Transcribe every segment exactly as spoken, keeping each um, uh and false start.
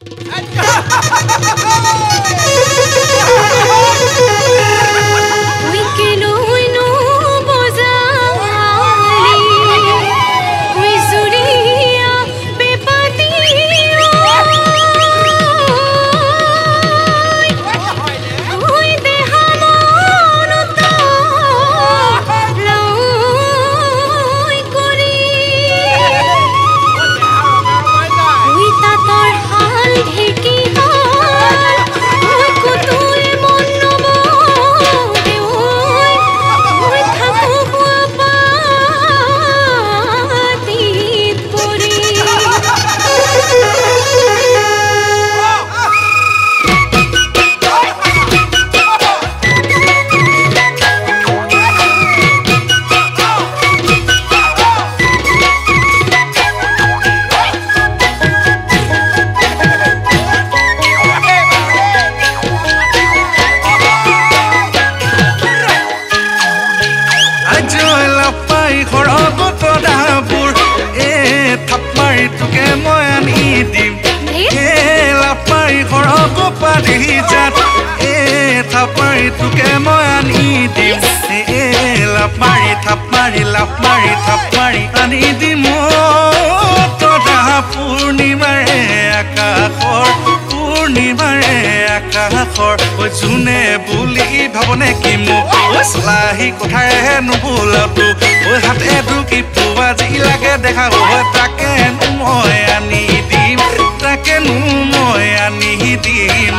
জুনে বুলি ভাবনে কি মোক চলাহি কথাৰে নুবুলতো ঐ হাতে দুকি পুৱা যি লাগে দেখা হয় তাকে মই আনি দিম তাকে মই আনি দিম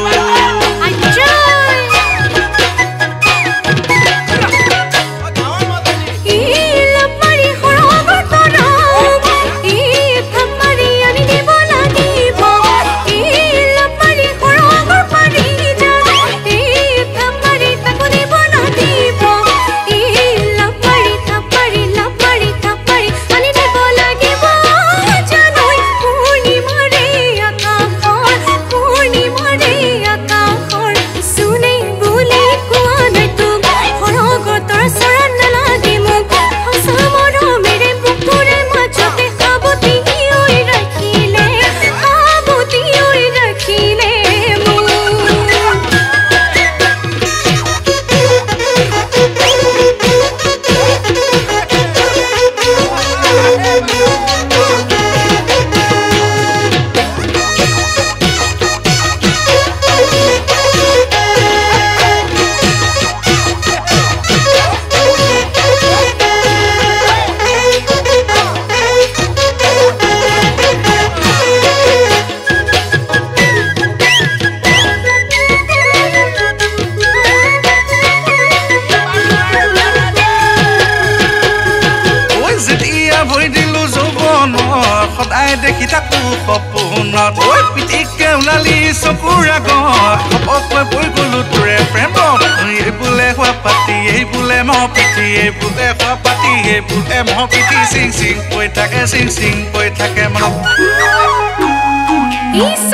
দেখি থাকো সপোনত ঐ পিটিকে ওলালি চকুৰ আগত অকলে পৰি গলো তোৰে প্ৰেমত এই বোলে হোৱা পাতি এই বোলে মহ পিঠি এই বোলে হোৱা পাতি এই বোলে মহ পিঠি চিং চিং কৈ থাকে চিং চিং কৈ থাকে মনত